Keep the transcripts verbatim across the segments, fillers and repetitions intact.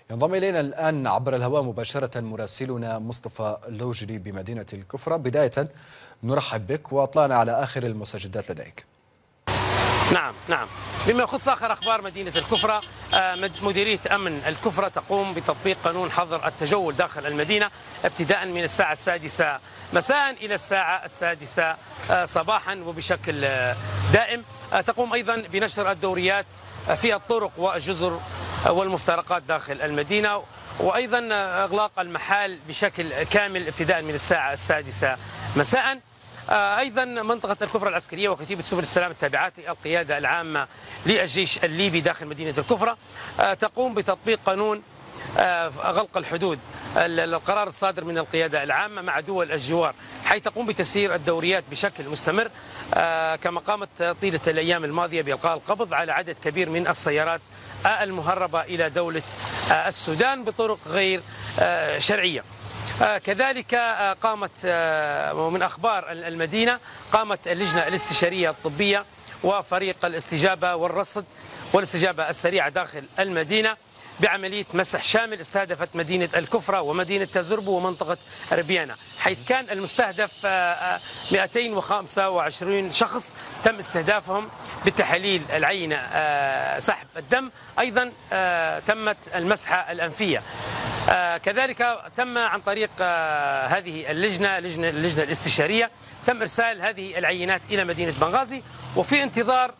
ينضم إلينا الآن عبر الهواء مباشرة مراسلنا مصطفى اللوجري بمدينة الكفرة. بداية نرحب بك وأطلعنا على آخر المستجدات لديك. نعم نعم بما يخص آخر أخبار مدينة الكفرة، مديرية أمن الكفرة تقوم بتطبيق قانون حظر التجول داخل المدينة ابتداء من الساعة السادسة مساء إلى الساعة السادسة صباحا وبشكل دائم. تقوم أيضا بنشر الدوريات في الطرق والجزر والمفترقات داخل المدينة، وأيضا إغلاق المحال بشكل كامل ابتداء من الساعة السادسة مساء. أيضا منطقة الكفرة العسكرية وكتيبة سبل السلام التابعات للقيادة العامة للجيش الليبي داخل مدينة الكفرة تقوم بتطبيق قانون غلق الحدود، القرار الصادر من القيادة العامة مع دول الجوار، حيث تقوم بتسيير الدوريات بشكل مستمر، كما قامت طيلة الأيام الماضية بإلقاء القبض على عدد كبير من السيارات المهربة إلى دولة السودان بطرق غير شرعية. كذلك قامت ومن أخبار المدينة قامت اللجنة الاستشارية الطبية وفريق الاستجابة والرصد والاستجابة السريعة داخل المدينة بعملية مسح شامل استهدفت مدينة الكفرة ومدينة تزربو ومنطقة ربيانة، حيث كان المستهدف مئتين وخمسة وعشرين شخص تم استهدافهم بالتحاليل العينة سحب الدم، أيضا تمت المسحة الأنفية. كذلك تم عن طريق هذه اللجنة اللجنة, اللجنة الاستشارية تم إرسال هذه العينات إلى مدينة بنغازي، وفي انتظار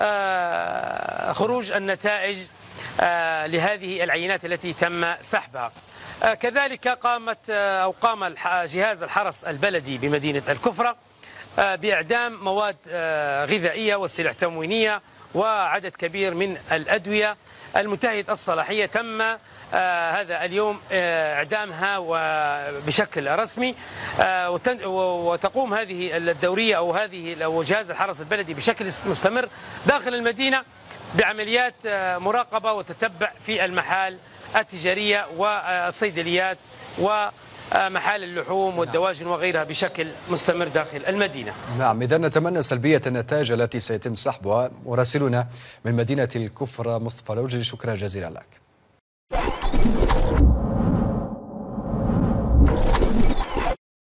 خروج النتائج لهذه العينات التي تم سحبها. كذلك قامت أو قام جهاز الحرس البلدي بمدينة الكفرة بإعدام مواد غذائية وسلع تموينية وعدد كبير من الأدوية المنتهية الصلاحية تم هذا اليوم إعدامها بشكل رسمي، وتقوم هذه الدورية أو هذه أو جهاز الحرس البلدي بشكل مستمر داخل المدينة بعمليات مراقبة وتتبع في المحال التجارية والصيدليات ومحال اللحوم والدواجن وغيرها بشكل مستمر داخل المدينة. نعم، إذا نتمنى سلبية النتائج التي سيتم سحبها. مراسلنا من مدينة الكفرة مصطفى اللوجري، شكرا جزيلا لك.